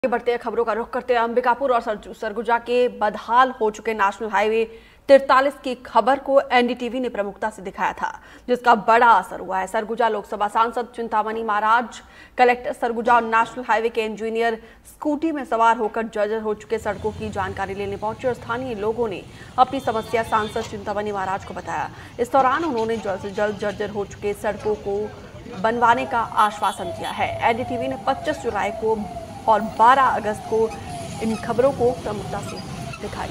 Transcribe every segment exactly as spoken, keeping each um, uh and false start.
बढ़ते खबरों का रुख करते हैं अंबिकापुर और सरगुजा के बदहाल हो चुके नेशनल हाईवे तिरतालीस की खबर को एनडीटीवी ने प्रमुखता से दिखाया था, जिसका बड़ा असर हुआ है। सरगुजा लोकसभा सांसद चिंतामणि महाराज, कलेक्टर सरगुजा और नेशनल हाईवे के इंजीनियर स्कूटी में सवार होकर जर्जर हो चुके सड़कों की जानकारी लेने पहुंचे और स्थानीय लोगों ने अपनी समस्या सांसद चिंतामणि महाराज को बताया। इस दौरान उन्होंने जल्द से जल्द जर्जर हो चुके सड़कों को बनवाने का आश्वासन दिया है। एनडीटीवी ने पच्चीस जुलाई को और बारह अगस्त को इन खबरों को प्रमुखता से दिखाई।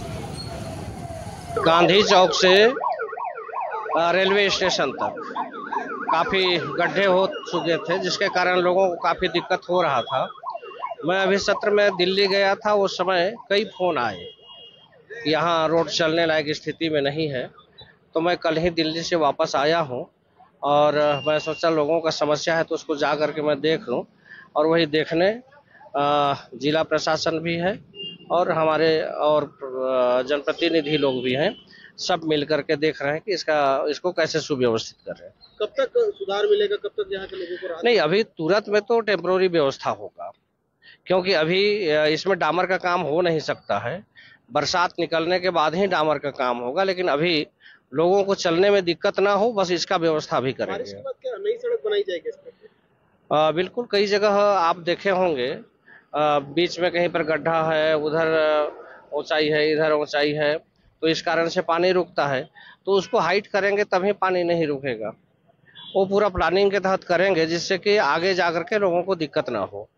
गांधी चौक से रेलवे स्टेशन तक काफ़ी गड्ढे हो चुके थे, जिसके कारण लोगों को काफ़ी दिक्कत हो रहा था। मैं अभी सत्र में दिल्ली गया था, उस समय कई फ़ोन आए, यहाँ रोड चलने लायक स्थिति में नहीं है। तो मैं कल ही दिल्ली से वापस आया हूँ और मैं सोचा लोगों का समस्या है तो उसको जा कर के मैं देख लूँ। और वही देखने जिला प्रशासन भी है और हमारे और जनप्रतिनिधि लोग भी हैं, सब मिल करके देख रहे हैं कि इसका इसको कैसे सुव्यवस्थित कर रहे हैं। कब तक सुधार मिलेगा, कब तक यहाँ के लोगों को राहत? नहीं, अभी तुरंत में तो टेम्पररी व्यवस्था होगा, क्योंकि अभी इसमें डामर का काम हो नहीं सकता है। बरसात निकलने के बाद ही डामर का काम होगा, लेकिन अभी लोगों को चलने में दिक्कत ना हो, बस इसका व्यवस्था भी करेंगे। बारिश के बाद क्या नई सड़क बनाई जाएगी इस पर? आ, बिल्कुल, कई जगह आप देखे होंगे आ, बीच में कहीं पर गड्ढा है, उधर ऊंचाई है, इधर ऊंचाई है, तो इस कारण से पानी रुकता है। तो उसको हाइट करेंगे तभी पानी नहीं रुकेगा। वो पूरा प्लानिंग के तहत करेंगे, जिससे कि आगे जाकर के लोगों को दिक्कत ना हो।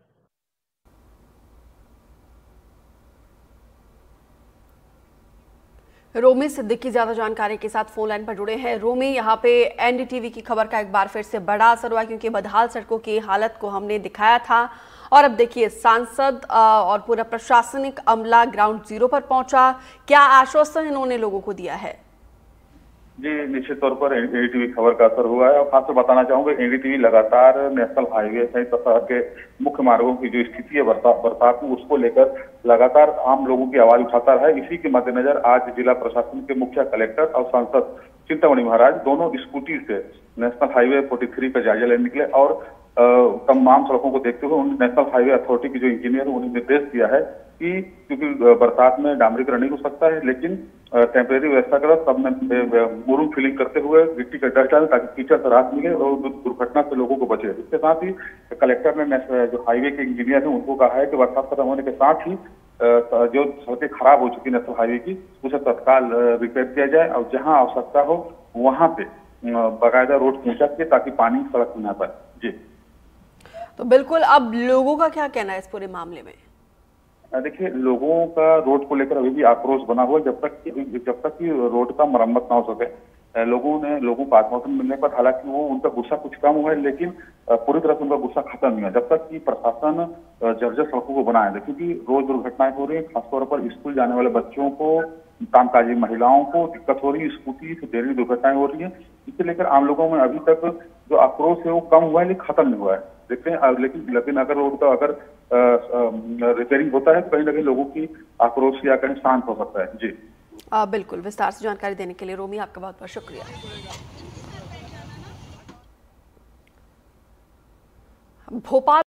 रोमी सिद्दीकी ज्यादा जानकारी के साथ फोन लाइन पर जुड़े हैं। रोमी, यहाँ पे एनडीटीवी की खबर का एक बार फिर से बड़ा असर हुआ, क्योंकि बदहाल सड़कों की हालत को हमने दिखाया था और अब देखिए सांसद और पूरा प्रशासनिक अमला ग्राउंड जीरो पर पहुंचा। क्या आश्वासन इन्होंने लोगों को दिया है? जी, निश्चित तौर पर एनडीटीवी खबर का असर हुआ है और खासकर बताना चाहूंगा, एनडीटीवी लगातार नेशनल हाईवे सहित शहर के मुख्य मार्गों की जो स्थिति है बरसात बरसात में, उसको लेकर लगातार आम लोगों की आवाज उठाता रहा है। इसी के मद्देनजर आज जिला प्रशासन के मुख्य कलेक्टर और सांसद चिंतामणि महाराज दोनों स्कूटी से नेशनल हाईवे तैंतालीस का जायजा लेने निकले और तमाम सड़कों को देखते हुए उन्होंने नेशनल हाईवे अथॉरिटी के जो इंजीनियर है उन्हें निर्देश दिया है कि क्योंकि बरसात में डामरीकरण नहीं हो सकता है, लेकिन टेम्परेरी व्यवस्था करो, सब में मुरुम फिलिंग करते हुए गिट्टी का डस्ट डालें ताकि कीचड़ से राहत मिले और दुर्घटना से लोगों को बचे। इसके साथ ही कलेक्टर ने जो हाईवे के इंजीनियर हैं उनको कहा है कि बरसात खत्म होने के साथ ही जो सड़कें खराब हो चुकी नेशनल हाईवे की उसे तत्काल रिपेयर किया जाए और जहां आवश्यकता हो वहां पे बाकायदा रोड पहुंचा के ताकि पानी सड़क में ना पाए। जी, तो बिल्कुल, अब लोगों का क्या कहना है इस पूरे मामले में? देखिए, लोगों का रोड को लेकर अभी भी आक्रोश बना हुआ है। जब तक जब तक कि रोड का मरम्मत ना हो सके, लोगों ने लोगों को आत्मसमर्पण मिलने पर हालांकि वो उनका गुस्सा कुछ कम हुआ है, लेकिन पूरी तरह से उनका गुस्सा खत्म नहीं है जब तक कि प्रशासन जर्जर सड़कों को बनाए। क्योंकि रोज दुर्घटनाएं हो रही है, खासतौर पर स्कूल जाने वाले बच्चों को, कामकाजी महिलाओं को दिक्कत हो रही है, स्कूटी से डेली दुर्घटनाएं हो रही है। इसे लेकर आम लोगों में अभी तक जो आक्रोश है वो कम हुआ है, लेकिन खत्म नहीं हुआ है। देखते हैं, लेकिन लेकिन अगर रोड का अगर रिपेयरिंग होता है तो कहीं ना कहीं लोगों की आक्रोश या कहीं शांत हो सकता है। जी आ, बिल्कुल, विस्तार से जानकारी देने के लिए रोमी आपका बहुत बहुत शुक्रिया। भोपाल